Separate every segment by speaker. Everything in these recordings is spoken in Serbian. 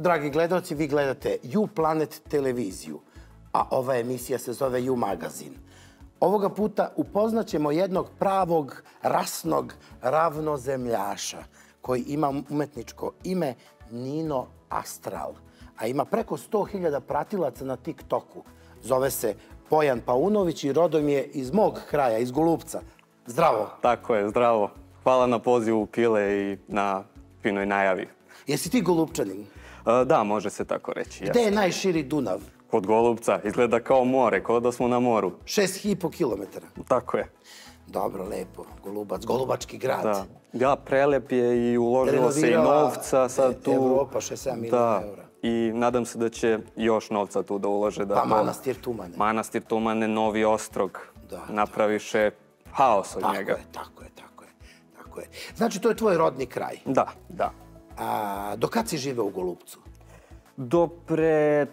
Speaker 1: Dragi gledalci, vi gledate U-Planet televiziju, a ova emisija se zove U-Magazin. Ovoga puta upoznaćemo jednog pravog, rasnog ravnozemljaša koji ima umetničko ime Nino Astral, a ima preko 100.000 pratilaca na TikToku. Zove se Pojan Paunović i rodom je iz mog kraja, iz Golupca. Zdravo.
Speaker 2: Tako je, zdravo. Hvala na pozivu Pile i na finoj najavi.
Speaker 1: Jesi ti Golupčanin?
Speaker 2: Da, može se tako reći.
Speaker 1: Gde je najširi Dunav?
Speaker 2: Kod Golupca. Izgleda kao more, kao da smo na moru.
Speaker 1: 6,5 kilometara.
Speaker 2: Tako je.
Speaker 1: Dobro, lepo. Golubac, Golubački grad.
Speaker 2: Da, prelep je i uložilo se i novca sad tu.
Speaker 1: Evropa, 6-7 milijuna eura.
Speaker 2: I nadam se da će još novca tu da ulože.
Speaker 1: Pa Manastir Tumane.
Speaker 2: Manastir Tumane, Novi Ostrog. Napraviše haos od njega.
Speaker 1: Tako je. Znači, to je tvoj rodni kraj?
Speaker 2: Da.
Speaker 1: A do kad si živeo u Golupcu?
Speaker 2: Do pre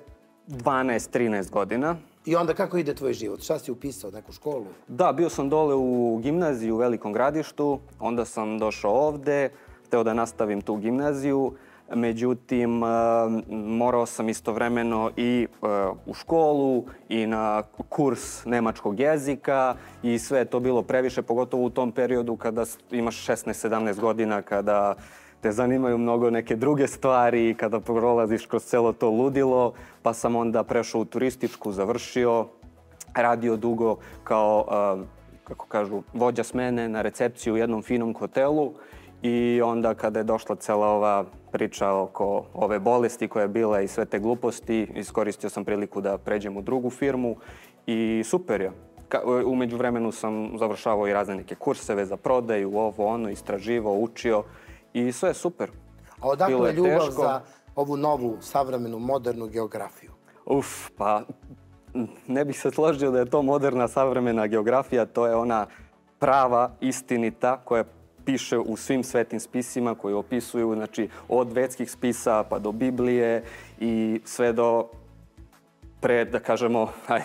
Speaker 2: 12-13 godina.
Speaker 1: I onda kako ide tvoj život? Šta si upisao, neku školu?
Speaker 2: Da, bio sam dole u gimnaziji u Velikom Gradištu, onda sam došao ovde, hteo da nastavim tu gimnaziju, međutim morao sam istovremeno i u školu i na kurs nemačkog jezika i sve je to bilo previše, pogotovo u tom periodu kada imaš 16-17 godina, kada te zanimaju mnogo neke druge stvari, kada prolaziš kroz celo to ludilo, pa sam onda prešao u turističku, završio, radio dugo kao, kako kažu, vođa smene na recepciju u jednom finom hotelu i onda kada je došla cela ova priča oko ove bolesti koja je bila i sve te gluposti, iskoristio sam priliku da pređem u drugu firmu i super je. U međuvremenu sam završavao i razne neke kurseve za prodaju, ovo, ono, istraživao, učio. I sve je super.
Speaker 1: A odakle je ljubav za ovu novu, savremenu, modernu geografiju?
Speaker 2: Pa ne bih se složio da je to moderna, savremena geografija. To je ona prava, istinita, koja piše u svim svetim spisima, koji opisuju, znači, od vedskih spisa pa do Biblije i sve do pre, da kažemo,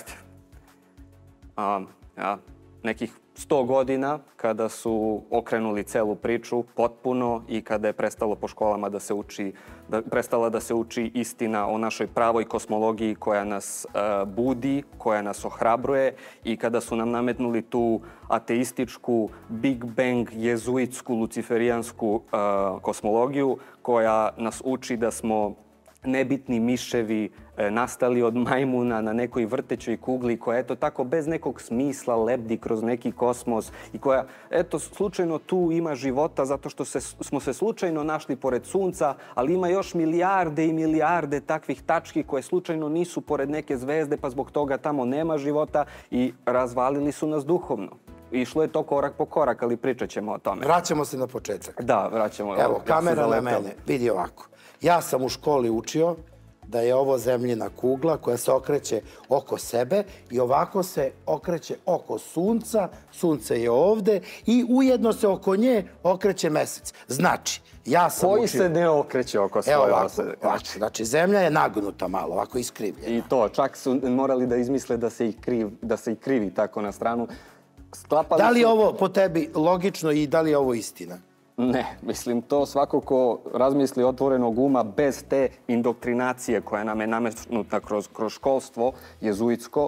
Speaker 2: nekih 100 godina kada su okrenuli celu priču potpuno i kada je prestalo po školama da se uči, prestala da se uči istina o našoj pravoj kosmologiji koja nas budi, koja nas ohrabruje i kada su nam nametnuli tu ateističku, Big Bang, jezuitsku, luciferijansku kosmologiju koja nas uči da smo nebitni miševi nastali od majmuna na nekoj vrtećoj kugli koja, eto tako, bez nekog smisla lebdi kroz neki kosmos i koja, eto, slučajno tu ima života zato što smo se slučajno našli pored sunca, ali ima još milijarde i milijarde takvih tački koje slučajno nisu pored neke zvezde, pa zbog toga tamo nema života i razvalili su nas duhovno. Išlo je to korak po korak, ali pričat ćemo o tome.
Speaker 1: Vraćamo se na početak.
Speaker 2: Da, vraćamo.
Speaker 1: Evo, kamera na mene, vidi ovako. Ja sam u školi učio da je ovo zemljina kugla koja se okreće oko sebe i ovako se okreće oko sunca, sunce je ovde i ujedno se oko nje okreće mesec. Znači, ja sam učio...
Speaker 2: Koji se ne okreće oko svoje ose?
Speaker 1: Znači, zemlja je nagnuta malo, ovako iskrivljena.
Speaker 2: I to, čak su morali da izmisle da se i krivi tako na stranu.
Speaker 1: Da li je ovo po tebi logično i da li je ovo istina?
Speaker 2: Ne, mislim, to svako ko razmisli otvorenog uma bez te indoktrinacije koja nam je nametnuta kroz školstvo jezuitsko,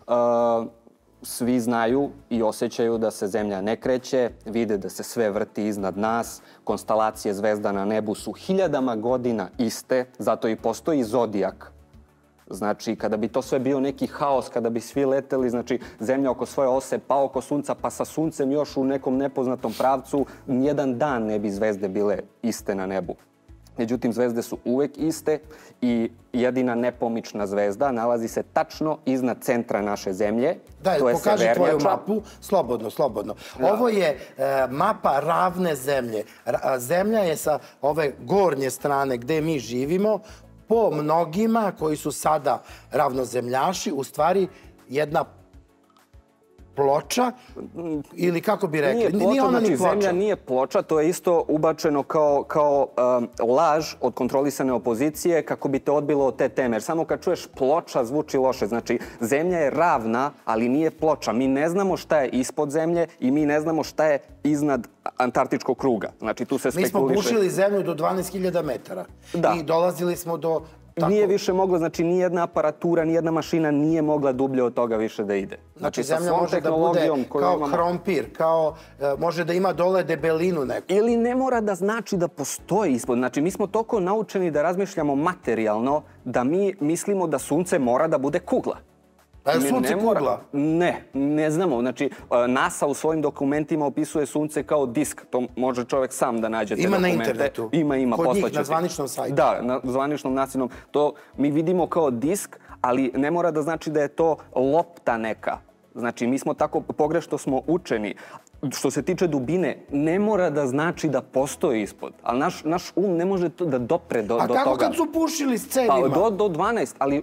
Speaker 2: svi znaju i osjećaju da se zemlja ne kreće, vide da se sve vrti iznad nas, konstalacije zvezda na nebu su hiljadama godina iste, zato i postoji zodijak. Znači, kada bi to sve bio neki haos, kada bi svi leteli, znači, zemlja oko svoje ose, pa oko sunca, pa sa suncem još u nekom nepoznatom pravcu, nijedan dan ne bi zvezde bile iste na nebu. Međutim, zvezde su uvek iste i jedina nepomična zvezda nalazi se tačno iznad centra naše zemlje.
Speaker 1: Daj, pokaži tvoju mapu. Slobodno. Ovo je mapa ravne zemlje. Zemlja je sa ove gornje strane gde mi živimo, po mnogima koji su sada ravnozemljaši, u stvari jedna ploča ili kako bi rekli?
Speaker 2: Nije ploča, znači zemlja nije ploča, to je isto ubačeno kao laž od kontrolisane opozicije kako bi te odbilo od te teme. Jer samo kad čuješ ploča zvuči loše. Znači zemlja je ravna, ali nije ploča. Mi ne znamo šta je ispod zemlje i mi ne znamo šta je iznad antarktičkog kruga. Znači tu se spekuliše.
Speaker 1: Mi smo bušili zemlju do 12.000 metara i dolazili smo do...
Speaker 2: Nije više moglo, znači nijedna aparatura, nijedna mašina nije mogla dublje od toga više da ide.
Speaker 1: Znači zemlja može da bude kao krompir, kao može da ima dole debelinu neku.
Speaker 2: Ili ne mora da znači da postoji ispod. Znači mi smo toliko naučeni da razmišljamo materijalno da mi mislimo da sunce mora da bude kugla.
Speaker 1: A je sunce kugla?
Speaker 2: Ne znamo. Znači, NASA u svojim dokumentima opisuje sunce kao disk. To može čovjek sam da nađe te dokumente.
Speaker 1: Ima na internetu?
Speaker 2: Ima.
Speaker 1: Kod njih, na zvaničnom sajtu?
Speaker 2: Da, na zvaničnom nacionalnom. To mi vidimo kao disk, ali ne mora da znači da je to lopta neka. Znači, mi smo tako pogrešno smo učeni. Što se tiče dubine, ne mora da znači da postoji ispod. Ali naš um ne može da dopre do toga.
Speaker 1: A kako kad su pušili s cevima?
Speaker 2: Do 12, ali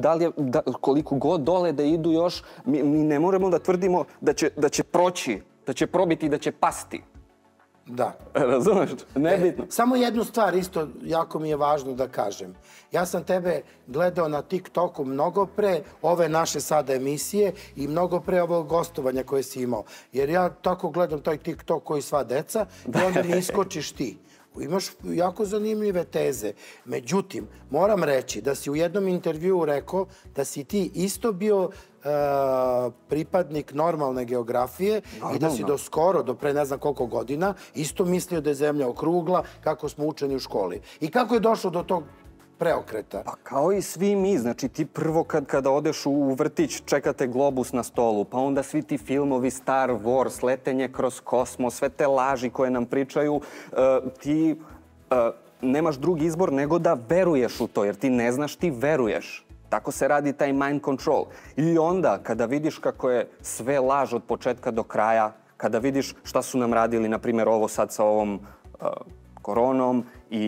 Speaker 2: koliko god dole da idu još, mi ne moramo da tvrdimo da će proći, da će probiti, da će pasti.
Speaker 1: Da.
Speaker 2: Razumeš? Nebitno.
Speaker 1: Samo jednu stvar isto jako mi je važno da kažem. Ja sam tebe gledao na TikToku mnogo pre ove naše sada emisije i mnogo pre ovog gostovanja koje si imao. Jer ja tako gledam taj TikTok koji sva deca i onda mi iskočiš ti. Imaš jako zanimljive teze. Međutim, moram reći da si u jednom intervjuu rekao da si ti isto bio pripadnik normalne geografije i da si do pre ne znam koliko godina isto mislio da je zemlja okrugla kako smo učeni u školi. I kako je došlo do tog preokreta?
Speaker 2: Pa kao i svi mi, znači ti prvo kada odeš u vrtić čekate globus na stolu, pa onda svi ti filmovi Star Wars, letenje kroz kosmos, sve te laži koje nam pričaju, ti nemaš drugi izbor nego da veruješ u to, jer ti ne znaš, ti veruješ. Tako se radi taj mind control. I onda, kada vidiš kako je sve laž od početka do kraja, kada vidiš šta su nam radili, na primjer, ovo sad sa ovom koronom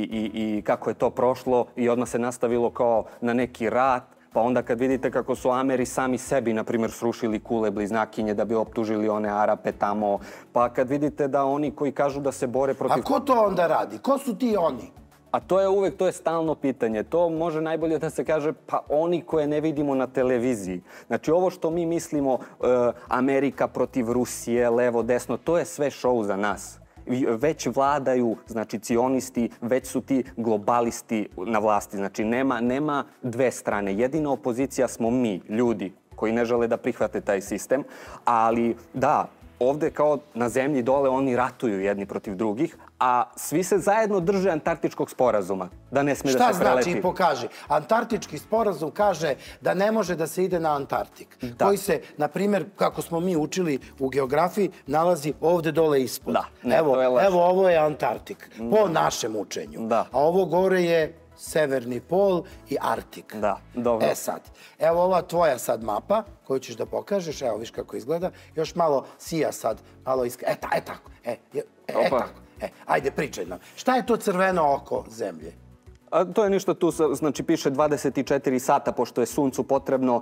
Speaker 2: i kako je to prošlo i odmah se nastavilo kao na neki rat, pa onda kad vidite kako su Ameri sami sebi, na primjer, srušili kule bliznakinje da bi optužili one Arape tamo, pa kad vidite da oni koji kažu da se bore protiv...
Speaker 1: A ko to onda radi? Ko su ti oni?
Speaker 2: A to je stalno pitanje. To može najbolje da se kaže, pa oni koje ne vidimo na televiziji. Znači ovo što mi mislimo, Amerika protiv Rusije, levo, desno, to je sve show za nas. Već vladaju, znači, cionisti, već su ti globalisti na vlasti. Znači nema dve strane. Jedina opozicija smo mi, ljudi, koji ne žele da prihvate taj sistem. Ali da, ovde kao na zemlji dole oni ratuju jedni protiv drugih, a svi se zajedno drže Antarktičkog sporazuma, da ne sme da se preleti.
Speaker 1: Šta znači pokaži? Antarktički sporazum kaže da ne može da se ide na Antarktik, koji se, na primjer, kako smo mi učili u geografiji, nalazi ovde dole ispod. Evo, ovo je Antarktik, po našem učenju. A ovo gore je Severni pol i Arktik.
Speaker 2: Da, dobro.
Speaker 1: E sad, evo ova tvoja sad mapa koju ćeš da pokažeš, evo viš kako izgleda, još malo sija sad, malo tako, tako. Ajde, pričaj nam. Šta je to crveno oko zemlje?
Speaker 2: To je ništa tu, znači piše 24 sata, pošto je suncu potrebno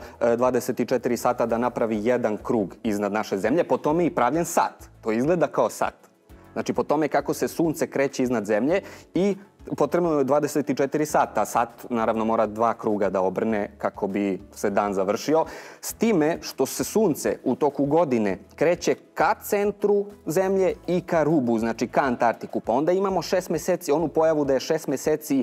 Speaker 2: 24 sata da napravi jedan krug iznad naše zemlje, po tome je i pravljen sat. To izgleda kao sat. Znači po tome kako se sunce kreće iznad zemlje i potrebno je 24 sata. Sat naravno mora 2 kruga da obrne kako bi se dan završio. S time što se sunce u toku godine kreće ka centru zemlje i ka rubu, znači ka Antarktiku. Pa onda imamo 6 meseci, onu pojavu da je 6 meseci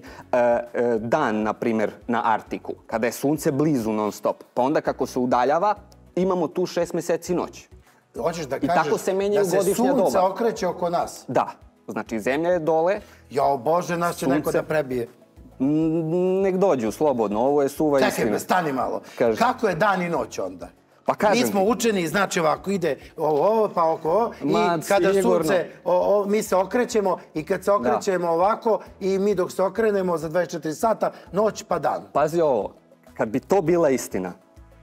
Speaker 2: dan, na primjer, na Arktiku, kada je sunce blizu non stop. Pa onda kako se udaljava, imamo tu 6 meseci noć.
Speaker 1: Hoćeš da kažeš da se sunce okreće oko nas?
Speaker 2: Da. Znači, zemlja je dole.
Speaker 1: Jao Bože, nas će neko da prebije.
Speaker 2: Nek dođu, slobodno. Ovo je suva istina.
Speaker 1: Čekaj me, stani malo. Kako je dan i noć onda?
Speaker 2: Pa kažem ti.
Speaker 1: Mi smo učeni, znači ovako, ide ovo, pa oko ovo. I kada sunce, mi se okrećemo i kad se okrećemo ovako i mi dok se okrenemo za 24 sata, noć pa dan.
Speaker 2: Pazi ovo, kad bi to bila istina,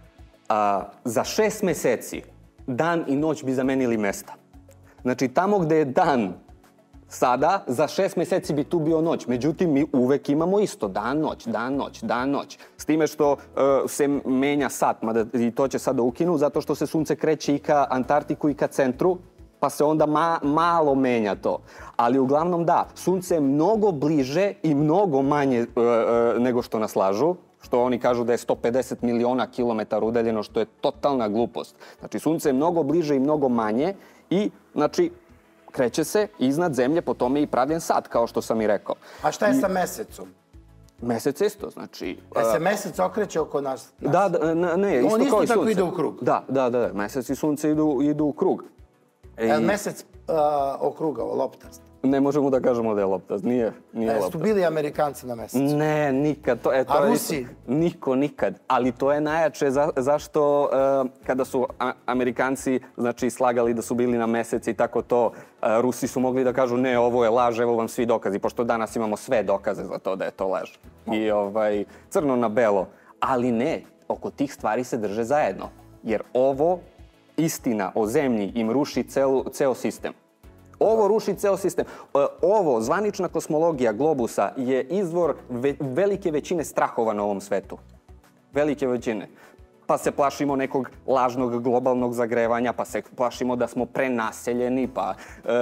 Speaker 2: za 6 meseci dan i noć bi zamenili mesta. Znači, tamo gde je dan Sada, za 6 mjeseci bi tu bio noć. Međutim, mi uvek imamo isto. Dan, noć, dan, noć, dan, noć. S time što se menja sat, mada i to će sada ukinu, zato što se sunce kreće i ka Antarktiku i ka centru, pa se onda malo menja to. Ali uglavnom da, sunce je mnogo bliže i mnogo manje nego što nas lažu, što oni kažu da je 150 miliona kilometara udaljeno, što je totalna glupost. Znači, sunce je mnogo bliže i mnogo manje i, znači, kreće se iznad zemlje, po tome i pravljen sat, kao što sam i rekao.
Speaker 1: A šta je sa mesecom?
Speaker 2: Mesec isto, znači...
Speaker 1: Se mesec okreće oko nas?
Speaker 2: Da, ne, isto kao i sunce.
Speaker 1: On isto tako ide u krug?
Speaker 2: Da, mesec i sunce idu u krug.
Speaker 1: Je li mesec okrugao, loptast?
Speaker 2: Ne možemo da kažemo da je loptast, nije loptast.
Speaker 1: Su bili Amerikanci na mesecu?
Speaker 2: Ne, nikad.
Speaker 1: A Rusi?
Speaker 2: Niko, nikad. Ali to je najjače zašto kada su Amerikanci slagali da su bili na meseci i tako to, Rusi su mogli da kažu ne, ovo je laž, evo vam svi dokazi, pošto danas imamo sve dokaze za to da je to laž. I crno na belo. Ali ne, oko tih stvari se drže zajedno. Jer ovo, istina o zemlji, im ruši ceo sistem. Ovo ruši ceo sistem. Ovo, zvanična kosmologija globusa, je izvor velike većine strahova na ovom svetu. Velike većine. Pa se plašimo nekog lažnog globalnog zagrevanja, pa se plašimo da smo prenaseljeni, pa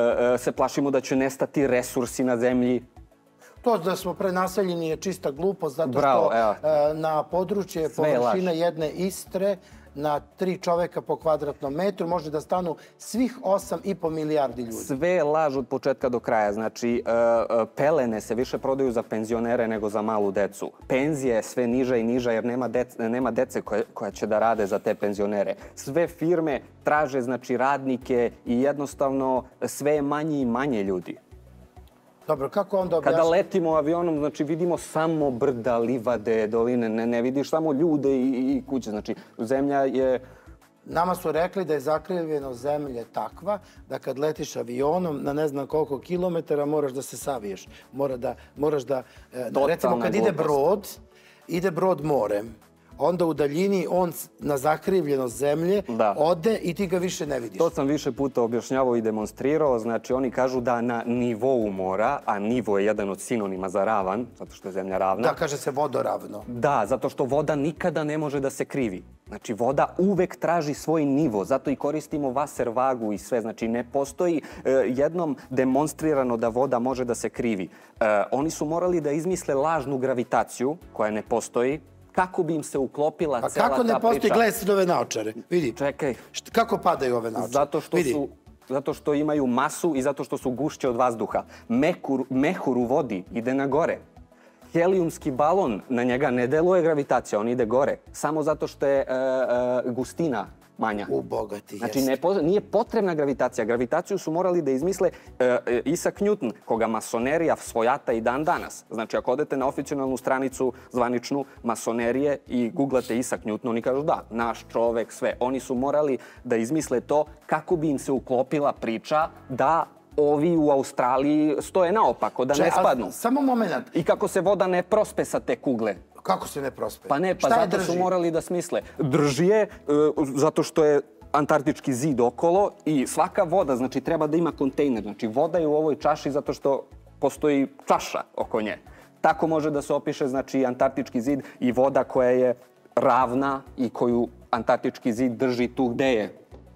Speaker 2: se plašimo da će nestati resursi na zemlji.
Speaker 1: To da smo prenaseljeni je čista glupost, zato što na područje površine jedne Istre na 3 čoveka po kvadratnom metru može da stanu svih 8,5 milijardi ljudi.
Speaker 2: Sve je laž od početka do kraja. Znači, pelene se više prodaju za penzionere nego za malu decu. Penzija je sve niža i niža jer nema dece koja će da rade za te penzionere. Sve firme traže, znači, radnike i jednostavno sve je manje i manje ljudi.
Speaker 1: Dobro, kako onda objašnjati?
Speaker 2: Kada letimo avionom, znači, vidimo samo brda, livade, doline, ne vidiš samo ljude i kuće. Znači, zemlja je...
Speaker 1: Nama su rekli da je zakrivljenost zemlje takva da kad letiš avionom na ne znam koliko kilometara moraš da se saviješ. Moraš da... Recimo, kad ide brod morem, onda u daljini on na zakrivljenost zemlje ode i ti ga više ne vidiš.
Speaker 2: To sam više puta objašnjavao i demonstrirao. Znači, oni kažu da na nivou mora, a nivo je jedan od sinonima za ravan, zato što je zemlja ravna.
Speaker 1: Da, kaže se vodoravno.
Speaker 2: Da, zato što voda nikada ne može da se krivi. Znači, voda uvek traži svoj nivo, zato i koristimo vaser vagu i sve. Znači, ne postoji jednom demonstrirano da voda može da se krivi. Oni su morali da izmisle lažnu gravitaciju, koja ne postoji, kako bi im se uklopila cela ta priča.
Speaker 1: A kako ne postoji, gledaj sad ove naočare, vidi.
Speaker 2: Čekaj.
Speaker 1: Kako padaju ove naočare?
Speaker 2: Zato što imaju masu i zato što su gušće od vazduha. Mehur u vodi ide na gore. Helijumski balon, na njega ne deluje gravitacija, on ide gore. Samo zato što je gustina manja.
Speaker 1: U bogati, jeste.
Speaker 2: Znači, nije potrebna gravitacija. Gravitaciju su morali da izmisle Isaac Newton, koga masonerija svojata i dan danas. Znači, ako odete na oficijalnu stranicu zvaničnu masonerije i googlate Isaac Newton, oni kažu da, naš čovek, sve. Oni su morali da izmisle to kako bi im se uklopila priča da ovi u Australiji stoje naopako, da ne spadnu.
Speaker 1: Samo moment.
Speaker 2: I kako se voda ne prospe sa te kugle.
Speaker 1: Kako se ne prospe?
Speaker 2: Pa ne, pa zato su morali da smisle. Drži je zato što je antarktički zid okolo i svaka voda, znači, treba da ima kontejner. Znači, voda je u ovoj čaši zato što postoji čaša oko nje. Tako može da se opiše, znači, antarktički zid i voda koja je ravna i koju antarktički zid drži tu gde je.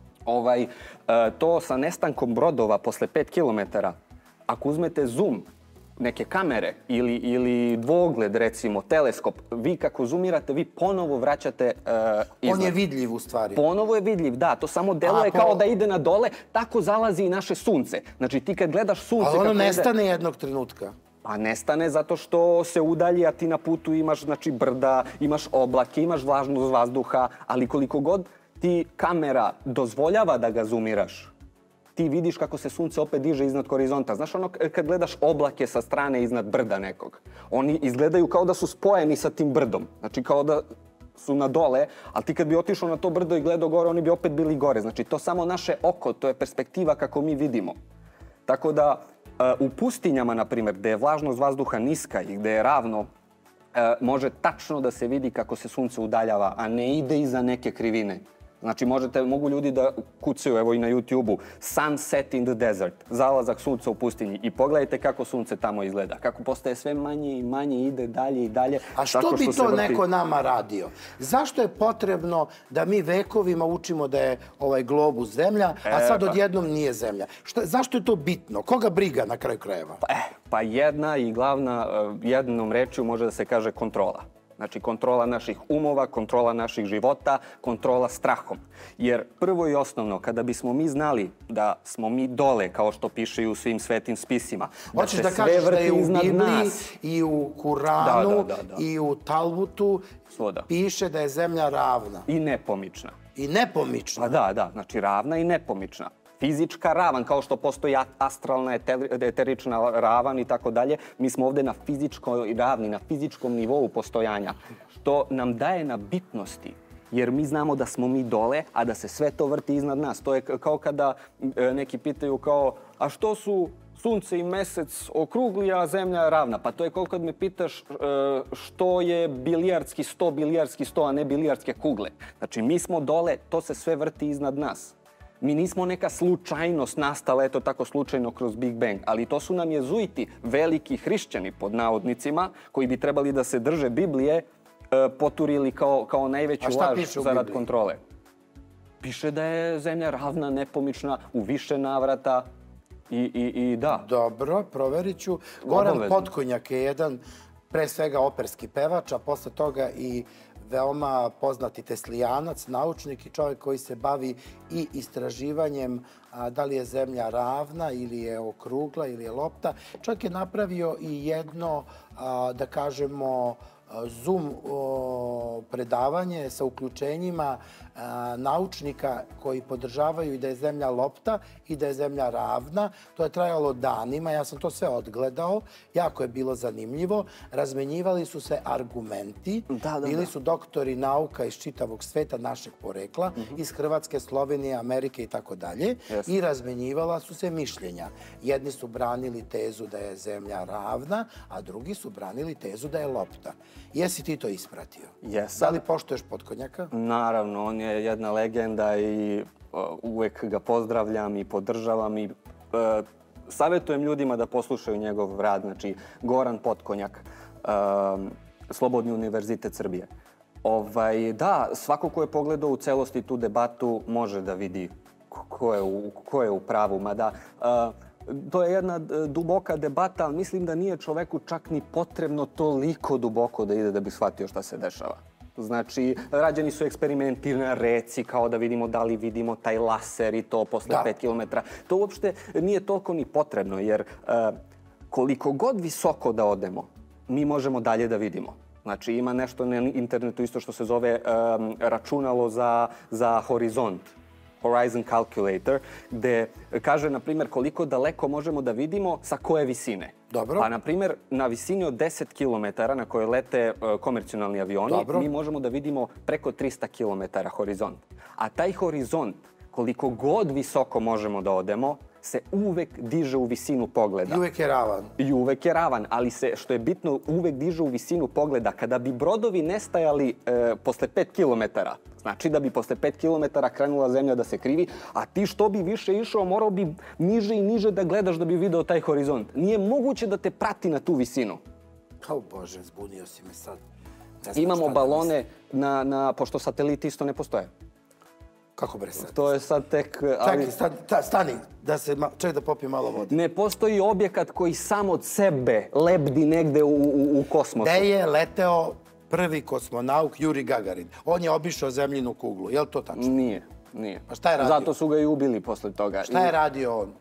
Speaker 2: To sa nestankom brodova posle 5 kilometara, ako uzmete zoom, neke kamere ili dvogled, recimo, teleskop, vi kako zoomirate, vi ponovo vraćate iznad.
Speaker 1: On je vidljiv u stvari.
Speaker 2: Ponovo je vidljiv, da. To samo deluje kao da ide na dole, tako zalazi i naše sunce. Znači, ti kad gledaš sunce...
Speaker 1: Ali ono nestane jednog trenutka.
Speaker 2: Pa nestane zato što se udalji, a ti na putu imaš, znači, brda, imaš oblake, imaš vlažnost vazduha, ali koliko god ti kamera dozvoljava da ga zoomiraš, ti vidiš kako se sunce opet diže iznad horizonta. Znaš ono kad gledaš oblake sa strane iznad brda nekog? Oni izgledaju kao da su spojeni sa tim brdom. Znači kao da su na dole, ali ti kad bi otišao na to brdo i gledao gore, oni bi opet bili gore. Znači to samo naše oko, to je perspektiva kako mi vidimo. Tako da u pustinjama, na primjer, gde je vlažnost vazduha niska i gde je ravno, može tačno da se vidi kako se sunce udaljava, a ne ide iza neke krivine. Znači, mogu ljudi da kucaju, evo i na YouTube-u, sunset in the desert, zalazak sunca u pustinji. I pogledajte kako sunce tamo izgleda, kako postaje sve manje i manje, ide dalje i dalje.
Speaker 1: A što bi to neko nama radio? Zašto je potrebno da mi vekovima učimo da je ovaj globus zemlja, a sad odjednom nije zemlja? Zašto je to bitno? Koga briga na kraju krajeva?
Speaker 2: Pa jedna i glavna, jednom rečju može da se kaže kontrola. Znači, kontrola naših umova, kontrola naših života, kontrola strahom. Jer prvo i osnovno, kada bismo mi znali da smo mi dole, kao što piše i u svim svetim spisima, da se sve vrti iznad nas.
Speaker 1: I u Kuranu, i u Talmutu piše da je zemlja ravna.
Speaker 2: I nepomična.
Speaker 1: I nepomična?
Speaker 2: Pa da, znači ravna i nepomična. Fizička ravan, kao što postoji astralna, eterična ravan i tako dalje. Mi smo ovde na fizičkoj ravni, na fizičkom nivou postojanja, što nam daje na bitnosti. Jer mi znamo da smo mi dole, a da se sve to vrti iznad nas. To je kao kada neki pitaju kao, a što su sunce i mesec okrugli, a zemlja ravna? Pa to je kao kad me pitaš što je bilijarski sto, a ne bilijarske kugle. Znači, mi smo dole, to se sve vrti iznad nas. Mi nismo neka slučajnost nastala, eto tako slučajno kroz Big Bang, ali to su nam jezuiti, veliki hrišćani pod navodnicima, koji bi trebali da se drže Biblije, poturili kao najveću laž zarad kontrole. Piše da je zemlja ravna, nepomična, u više navrata i da.
Speaker 1: Dobro, proverit ću. Goran Potkonjak je jedan, pre svega operski pevač, a posle toga i veoma poznati teslijanac, naučnik i čovjek koji se bavi i istraživanjem da li je zemlja ravna ili je okrugla ili je lopta. Čovjek je napravio i jedno, da kažemo, Zoom predavanje sa uključenjima naučnika koji podržavaju i da je zemlja lopta i da je zemlja ravna. To je trajalo danima, ja sam to sve odgledao, jako je bilo zanimljivo. Razmenjivali su se argumenti, bili su doktori nauka iz čitavog sveta našeg porekla, iz Hrvatske, Slovenije, Amerike i tako dalje, i razmenjivala su se mišljenja. Jedni su branili tezu da je zemlja ravna, a drugi su branili tezu da je lopta. Jesi ti to ispratio?
Speaker 2: Jesam.
Speaker 1: Da li poštuješ Potkonjaka?
Speaker 2: Naravno, on je jedna legenda i uvek ga pozdravljam i podržavam i savjetujem ljudima da poslušaju njegov rad. Znači, Goran Potkonjak, Slobodni univerzitet Srbije. Da, svako ko je pogledao u celosti tu debatu može da vidi ko je u pravu. Mada, to je jedna duboka debata, ali mislim da nije čoveku čak ni potrebno toliko duboko da ide da bi shvatio šta se dešava. Znači, rađeni su eksperimenti na reci, kao da vidimo da li vidimo taj laser i to posle 5 km. To uopšte nije toliko ni potrebno, jer koliko god visoko da odemo, mi možemo dalje da vidimo. Znači, ima nešto na internetu isto što se zove računalo za horizont. Horizon Calculator, gde kaže, na primjer, koliko daleko možemo da vidimo sa koje visine.
Speaker 1: Dobro.
Speaker 2: Pa, na primjer, na visini od 10 km na koje lete komercionalni avioni, mi možemo da vidimo preko 300 km horizont. A taj horizont, koliko god visoko možemo da odemo, se uvek diže u visinu pogleda.
Speaker 1: I uvek je ravan.
Speaker 2: I uvek je ravan, ali se, što je bitno, uvek diže u visinu pogleda. Kada bi brodovi nestajali posle 5 km, znači da bi posle 5 km krenula zemlja da se krivi, a ti što bi više išao, morao bi niže i niže da gledaš da bi video taj horizont. Nije moguće da te prati na tu visinu.
Speaker 1: O Bože, zbunio si me sad.
Speaker 2: Imamo balone, pošto sateliti isto ne postoje.
Speaker 1: Kako bre sad?
Speaker 2: To je sad tek...
Speaker 1: Čekaj, stani, čekaj da popijem malo vode.
Speaker 2: Ne postoji objekat koji sam od sebe lebdi negde u kosmosu.
Speaker 1: Gde je leteo prvi kosmonauk Juri Gagarin? On je obišao zemljinu kuglu, je li to tačno?
Speaker 2: Nije.
Speaker 1: Pa šta je radio?
Speaker 2: Zato su ga i ubili posle toga.
Speaker 1: Šta je radio on?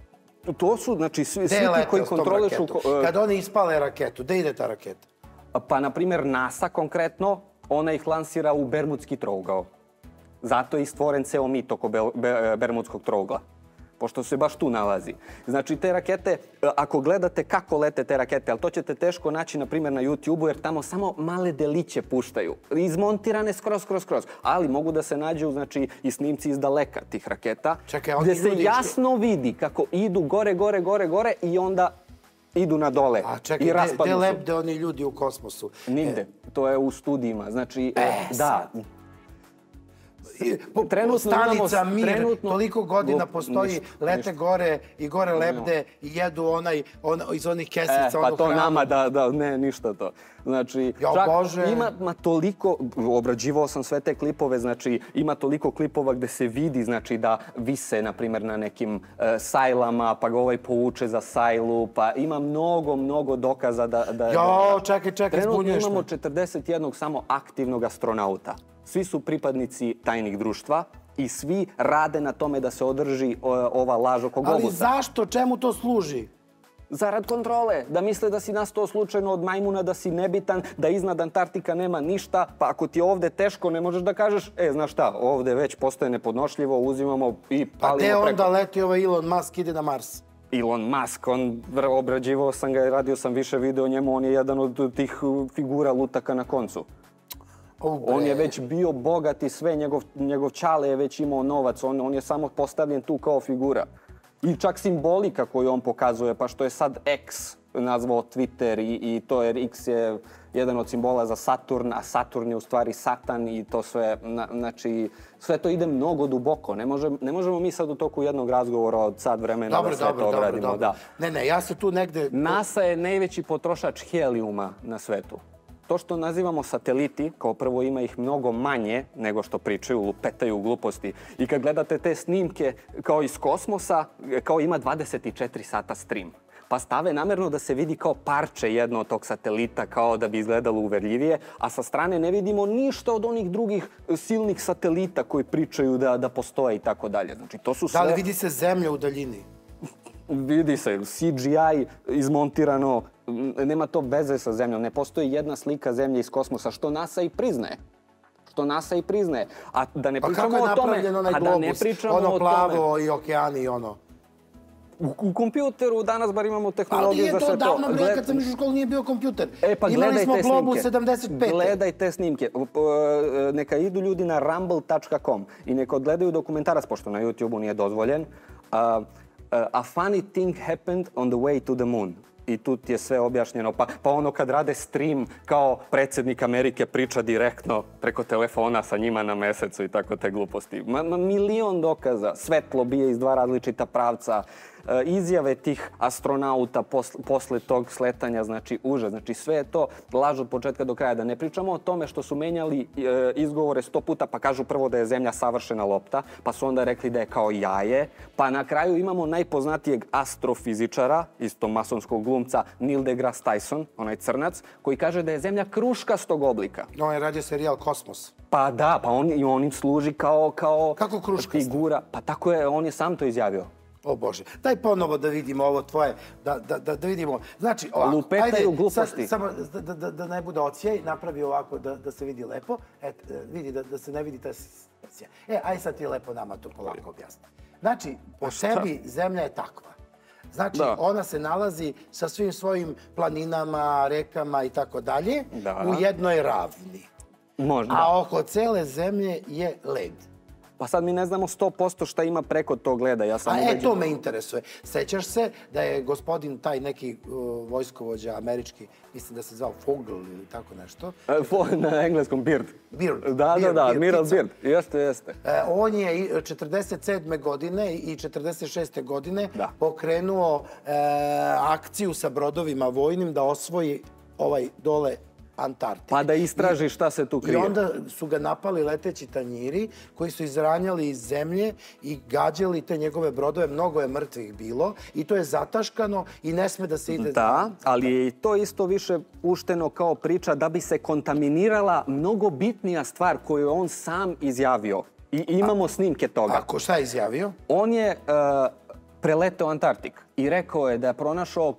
Speaker 2: To su, znači, svi ti koji kontrolišu...
Speaker 1: Kad oni ispale raketu, gde ide ta raketa?
Speaker 2: Pa, na primjer, NASA konkretno, ona ih lansira u Bermudski trougao. Zato je i stvoren ceo mit oko Bermudskog trougla, pošto se baš tu nalazi. Znači, te rakete, ako gledate kako lete te rakete, ali to ćete teško naći, na primjer, na YouTube-u, jer tamo samo male deliće puštaju, izmontirane skroz. Ali mogu da se nađu, znači, i snimci iz daleka tih raketa, gde se jasno vidi kako idu gore i onda idu na dole.
Speaker 1: A čekaj, gde lebde oni ljudi u kosmosu?
Speaker 2: Nigde. To je u studijima. Znači, da.
Speaker 1: stanica Mir, toliko godina postoji, lete gore i gore lebde i jedu iz onih kesica,
Speaker 2: pa to nama ne, ništa to. Znači, čak ima toliko, obrađivao sam sve te klipove, znači ima toliko klipova gde se vidi, znači da vise, na primjer, na nekim sajlama, pa ga ovaj povuče za sajlu, pa ima mnogo dokaza da...
Speaker 1: Jo, čekaj, zbunjuješ me.
Speaker 2: Trenutno imamo 41 samo aktivnog astronauta. Svi su pripadnici tajnih društva i svi rade na tome da se održi ova laž oko globusa.
Speaker 1: Ali zašto? Čemu to služi?
Speaker 2: Zarad kontrole. Da misle da si nastao slučajno od majmuna, da si nebitan, da iznad Antarktika nema ništa, pa ako ti je ovde teško ne možeš da kažeš, znaš šta, ovde već postaje nepodnošljivo, uzimamo i palimo preko.
Speaker 1: Pa gde onda leti ovaj Elon Musk, ide na Mars?
Speaker 2: Elon Musk, obrađivao sam ga i radio sam više video o njemu, on je jedan od tih figura lutaka na koncu. On je već bio bogat i sve, njegov čale je već imao novac, on je samo postavljen tu kao figura. I čak simbolika koju on pokazuje, pa što je sad X nazvao Twitter i to jer X je jedan od simbola za Saturn, a Saturn je u stvari Satan i to sve, znači sve to ide mnogo duboko. Ne možemo mi sad u toku jednog razgovora od sat vremena da sve to obradimo.
Speaker 1: Ne, ja se tu negde...
Speaker 2: NASA je najveći potrošač helijuma na svetu. To što nazivamo sateliti, kao prvo ima ih mnogo manje nego što pričaju, lupetaju gluposti. I kad gledate te snimke kao iz kosmosa, kao ima 24 sata stream. Pa stave namerno da se vidi kao parče jedno od tog satelita, kao da bi izgledalo uverljivije, a sa strane ne vidimo ništa od onih drugih silnih satelita koji pričaju da postoje i tako dalje. Znači, to su sve...
Speaker 1: Da li vidi se zemlja u daljini?
Speaker 2: Vidi se, CGI izmontirano, nema to veze sa zemljom, ne postoji jedna slika zemlje iz kosmosa, što NASA i priznaje. A da ne pričamo o tome...
Speaker 1: Pa kako je napravljen onaj globus, ono plavo i okeani i ono?
Speaker 2: U kompjuteru danas bar imamo tehnologiju za sve to.
Speaker 1: Ali nije to davno, bre, kad sam išao u školu nije bio kompjuter. Imali smo globus 75.
Speaker 2: Gledaj te snimke. Neka idu ljudi na rumble.com i neka odgledaju dokumentarac, pošto na YouTube-u nije dozvoljen. A funny thing happened on the way to the moon. I tu ti je sve objašnjeno. Pa ono kad rade stream kao predsjednik Amerike priča direktno preko telefona sa njima na mesecu i tako te gluposti. Milion dokaza. Svetlo bije iz dva različita pravca. Izjave tih astronauta posle tog sletanja, znači užas. Znači sve je to laž od početka do kraja. Da ne pričamo o tome što su menjali izgovore 100 puta, pa kažu prvo da je Zemlja savršena lopta, pa su onda rekli da je kao jaje, pa na kraju imamo najpoznatijeg astrofizičara, isto masonskog glumca, Neil deGrasse Tyson, onaj crnac, koji kaže da je Zemlja kruškastog oblika.
Speaker 1: On je radio serijal Kosmos.
Speaker 2: Pa da, pa on im služi kao
Speaker 1: kako kruškast?
Speaker 2: Figura. Pa tako je, on je sam to izjavio.
Speaker 1: O Bože, daj ponovo da vidimo ovo tvoje, da vidimo. Znači, ovako,
Speaker 2: lupetaju gluposti.
Speaker 1: Samo da ne bude ocijaj, napravi ovako da se vidi lepo. Vidi da se ne vidi ta situacija. Aj sad ti lepo nama to polako objasni. Znači, po sebi Zemlja je takva. Znači, ona se nalazi sa svim svojim planinama, rekama i tako dalje u jednoj ravni.
Speaker 2: Možda.
Speaker 1: A oko cele Zemlje je led.
Speaker 2: Pa sad mi ne znamo 100% šta ima preko tog leda.
Speaker 1: To me interesuje. Sećaš se da je gospodin taj neki vojskovođa američki, mislim da se zvao Fogel ili tako nešto.
Speaker 2: Na engleskom Beard.
Speaker 1: Beard.
Speaker 2: Da, Admiral Beard. Jeste.
Speaker 1: On je 47. godine i 46. godine pokrenuo akciju sa brodovima vojnim da osvoji ovaj dole Antarktik.
Speaker 2: Pa da istraži šta se tu krije.
Speaker 1: I onda su ga napali leteći tanjiri koji su izranjali iz zemlje i gađali te njegove brodove. Mnogo je mrtvih bilo i to je zataškano i ne sme da se ide...
Speaker 2: Da, ali je i to isto više pušteno kao priča da bi se kontaminirala mnogo bitnija stvar koju je on sam izjavio. I imamo snimke toga.
Speaker 1: Šta je izjavio?
Speaker 2: On je preleteo Antarktik i rekao je da je pronašao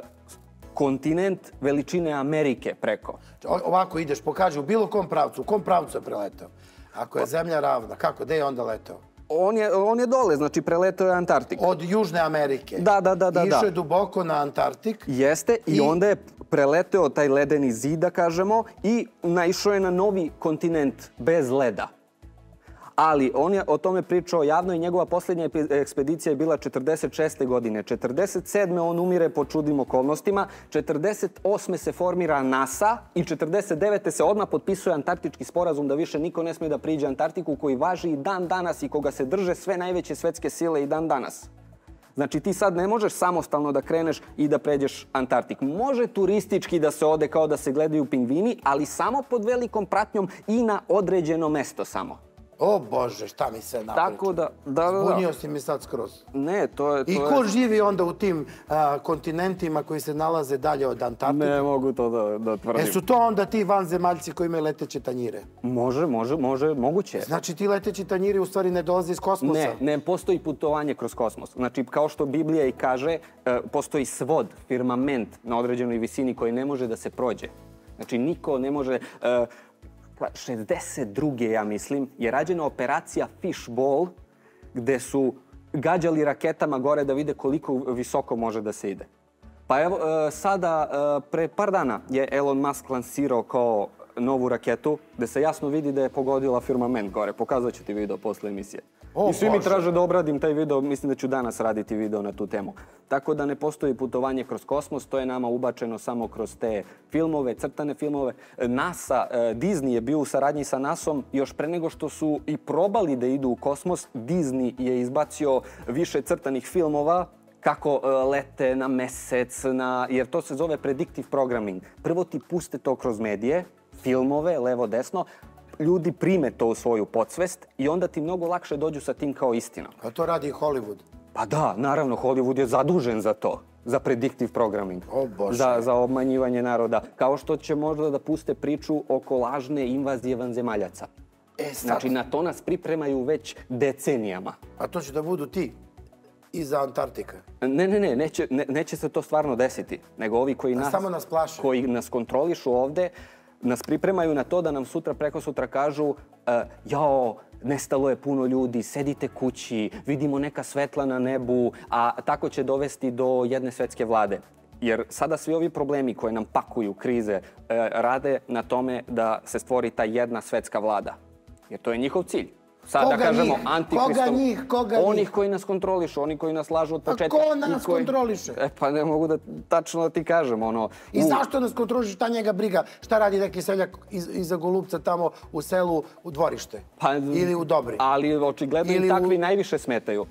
Speaker 2: kontinent veličine Amerike preko.
Speaker 1: Ovako ideš, pokaži u bilo kom pravcu. U kom pravcu je preletao? Ako je Zemlja ravna, kako? Gde je onda letao?
Speaker 2: On je dole, znači preletao je Antarktik.
Speaker 1: Od Južne Amerike?
Speaker 2: Da.
Speaker 1: Išao je duboko na Antarktik?
Speaker 2: Jeste, i onda je preleteo taj ledeni zid, da kažemo, i naišao je na novi kontinent bez leda. Ali on je o tome pričao javno i njegova posljednja ekspedicija je bila 46. godine. 47. on umire po čudnim okolnostima, 48. se formira NASA i 49. se odmah potpisuje Antarktički sporazum da više niko ne smije da priđe Antarktiku, koji važi i dan danas i koga se drže sve najveće svetske sile i dan danas. Znači ti sad ne možeš samostalno da kreneš i da pređeš Antarktik. Može turistički da se ode kao da se gledaju pingvini, ali samo pod velikom pratnjom i na određeno mesto samo.
Speaker 1: O Bože, šta mi se napriča.
Speaker 2: Tako da.
Speaker 1: Zbunio si mi sad skroz.
Speaker 2: Ne, to je...
Speaker 1: I ko živi onda u tim kontinentima koji se nalaze dalje od Antarktike?
Speaker 2: Ne mogu to da tvrdim.
Speaker 1: Su to onda ti vanzemaljci koji imaju leteće tanjire?
Speaker 2: Može, moguće.
Speaker 1: Znači ti leteći tanjiri u stvari ne dolaze iz kosmosa?
Speaker 2: Ne postoji putovanje kroz kosmos. Znači, kao što Biblija i kaže, postoji svod, firmament na određenoj visini koji ne može da se prođe. Znači, niko ne može... 62. ja mislim, je rađena operacija Fishball, gde su gađali raketama gore da vide koliko visoko može da se ide. Pa evo, sada, pre par dana je Elon Musk lansirao kao novu raketu, gde se jasno vidi da je pogodila firmament gore. Pokazat ću ti video posle emisije. I svi mi traže da obradim taj video, mislim da ću danas raditi video na tu temu. Tako da ne postoji putovanje kroz kosmos, to je nama ubačeno samo kroz te filmove, crtane filmove. NASA, Disney je bio u saradnji sa NASA-om još pre nego što su i probali da idu u kosmos. Disney je izbacio više crtanih filmova kako lete na mesec, jer to se zove predictive programming. Prvo ti puste to kroz medije, filmove, levo, desno, ljudi prime to u svoju podsvest i onda ti mnogo lakše dođu sa tim kao istinom.
Speaker 1: A to radi i Hollywood?
Speaker 2: Pa da, naravno, Hollywood je zadužen za to, za predictive programming.
Speaker 1: O Bože.
Speaker 2: Za obmanjivanje naroda. Kao što će možda da puste priču oko lažne invazije vanzemaljaca. Znači, na to nas pripremaju već decenijama.
Speaker 1: A to će da budu ti? Iza Antarktika?
Speaker 2: Ne, neće se to stvarno desiti. Nego ovi koji nas kontrolišu ovde, nas pripremaju na to da nam sutra, preko sutra kažu jao, nestalo je puno ljudi, sedite kući, vidimo neka svetla na nebu, a tako će dovesti do jedne svetske vlade. Jer sada svi ovi problemi koje nam pakuju, krize, rade na tome da se stvori ta jedna svetska vlada. Jer to je njihov cilj. Sad da kažemo antikristom, onih koji nas kontrolišu, oni koji nas lažu od početka.
Speaker 1: A ko nas kontroliše?
Speaker 2: Pa ne mogu da tačno da ti kažem.
Speaker 1: I zašto nas kontrolišu, šta njega briga? Šta radi neki seljak iza Golubca tamo u selu u Dvorište? Ili u Dobri?
Speaker 2: Ali očigledno im takvi najviše smetaju.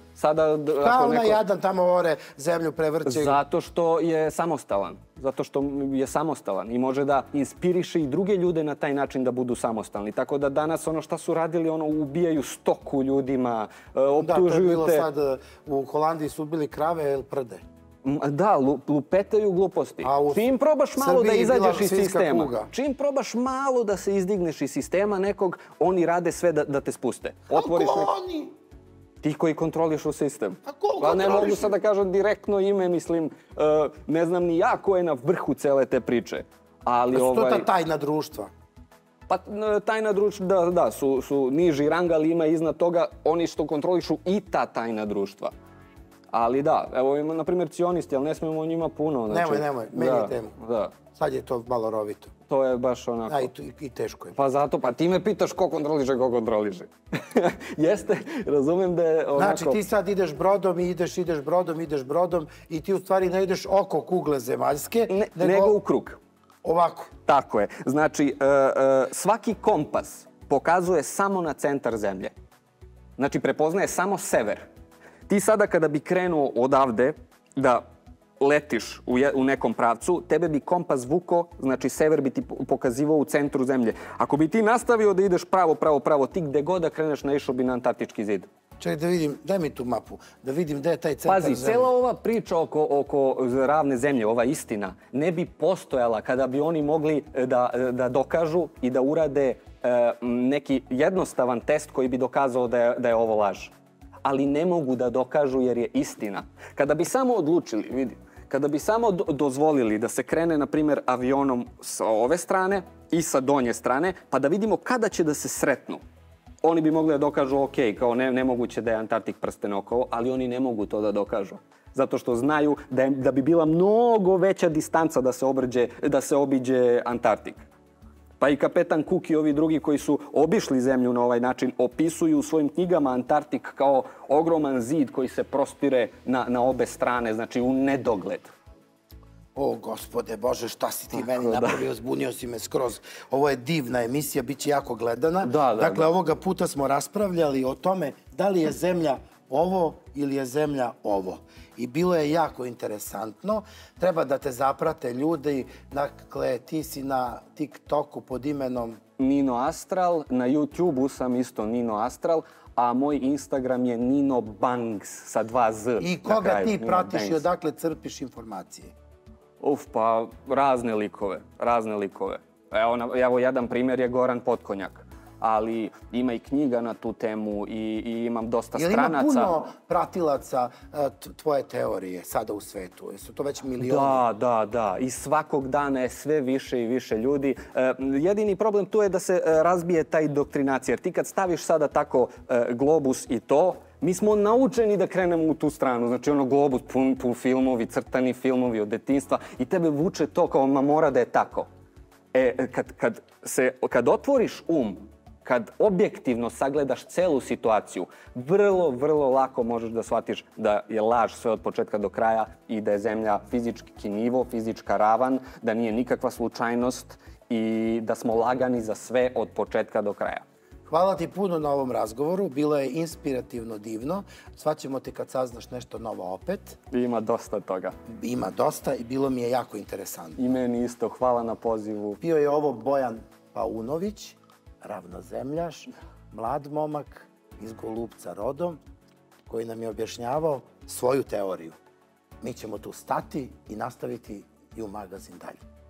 Speaker 1: Šta ona jadan tamo ore zemlju prevrće?
Speaker 2: Zato što je samostalan. Zato što je samostalan i može da inspiriše i druge ljude na taj način da budu samostalni. Tako da danas ono šta su radili, ubijaju stoku ljudima, optužuju te...
Speaker 1: Da, to je bilo sad, u Holandiji su ubili krave ili prde.
Speaker 2: Da, lupetaju gluposti. Čim probaš malo da izađeš iz sistema, čim probaš malo da se izdigneš iz sistema nekog, oni rade sve da te spuste.
Speaker 1: Kako oni?
Speaker 2: Ti koji kontrolišu sistem.
Speaker 1: A ko kontrolišu?
Speaker 2: Ne mogu sad da kažem direktno ime, mislim, ne znam ni ja ko je na vrhu cele te priče.
Speaker 1: Su to ta tajna društva?
Speaker 2: Pa tajna društva, da, su niži rang, ali ima iznad toga oni što kontrolišu i ta tajna društva. Ali da, evo ima, na primjer, cionisti, ali ne smijemo o njima puno.
Speaker 1: Nemoj, meni temu. Sad je to malo rovito.
Speaker 2: To je baš onako...
Speaker 1: I teško je.
Speaker 2: Pa zato, pa ti me pitaš ko kontroliše. Jeste, razumem da je onako...
Speaker 1: Znači ti sad ideš brodom i ideš brodom i ti u stvari ne ideš oko kugle zemaljske,
Speaker 2: nego u krug.
Speaker 1: Ovako.
Speaker 2: Tako je. Znači, svaki kompas pokazuje samo na centar zemlje. Znači, prepoznaje samo sever. Ti sada kada bi krenuo odavde da letiš u nekom pravcu, tebe bi kompas vuko, znači sever bi ti pokazivao u centru zemlje. Ako bi ti nastavio da ideš pravo, ti gde god da kreneš naišao bi na Antarktički zid.
Speaker 1: Čekaj da vidim, daj mi tu mapu, da vidim gde je taj centar zemlje.
Speaker 2: Pazi, cela ova priča oko ravne zemlje, ova istina, ne bi postojala kada bi oni mogli da dokažu i da urade neki jednostavan test koji bi dokazao da je ovo laž. Ali ne mogu da dokažu jer je istina. Kada bi samo odlučili, vidi, kada bi samo dozvolili da se krene, na primjer, avionom sa ove strane i sa donje strane, pa da vidimo kada će da se sretnu, oni bi mogli da dokažu, ok, kao nemoguće da je Antarktik prsten okolo, ali oni ne mogu to da dokažu. Zato što znaju da bi bila mnogo veća distanca da se obiđe Antarktik. Pa i kapetan Cook i ovi drugi koji su obišli zemlju na ovaj način opisuju u svojim knjigama Antarktik kao ogroman zid koji se prostire na obe strane, znači u nedogled.
Speaker 1: O, gospode Bože, šta si ti meni napravio, zbunio si me skroz. Ovo je divna emisija, bit će jako gledana. Dakle, ovoga puta smo raspravljali o tome da li je zemlja ovo ili je zemlja ovo. I bilo je jako interesantno. Treba da te zaprate ljudi. Dakle, ti si na TikToku pod imenom
Speaker 2: Nino Astral, na YouTubeu sam isto Nino Astral, a moj Instagram je Nino Bangs sa 2 Z.
Speaker 1: I koga ti pratiš i odakle crpiš informacije?
Speaker 2: Pa razne likove. Evo, jedan primjer je Goran Potkonjak, ali ima i knjiga na tu temu i imam dosta stranaca.
Speaker 1: Jel ima puno pratilaca tvoje teorije sada u svetu? Jesu to već milioni?
Speaker 2: Da. I svakog dana je sve više i više ljudi. Jedini problem tu je da se razbije ta indoktrinacija. Jer ti kad staviš sada tako Globus i to, mi smo naučeni da krenemo u tu stranu. Znači Globus, pun filmovi, crtani filmovi od detinjstva i tebe vuče to kao mora da je tako. Kad otvoriš kad objektivno sagledaš celu situaciju, vrlo lako možeš da shvatiš da je laž sve od početka do kraja i da je zemlja fizički nivo, fizička ravan, da nije nikakva slučajnost i da smo lagani za sve od početka do kraja.
Speaker 1: Hvala ti puno na ovom razgovoru. Bilo je inspirativno, divno. Shvaćemo te kad saznaš nešto novo opet.
Speaker 2: Ima dosta toga.
Speaker 1: Ima dosta i bilo mi je jako interesantno.
Speaker 2: I meni isto. Hvala na pozivu.
Speaker 1: Bio je ovo Bojan Paunović, ravnozemljaš, mlad momak iz Golubca rodom, koji nam je objašnjavao svoju teoriju. Mi ćemo tu stati i nastaviti You magazin dalje.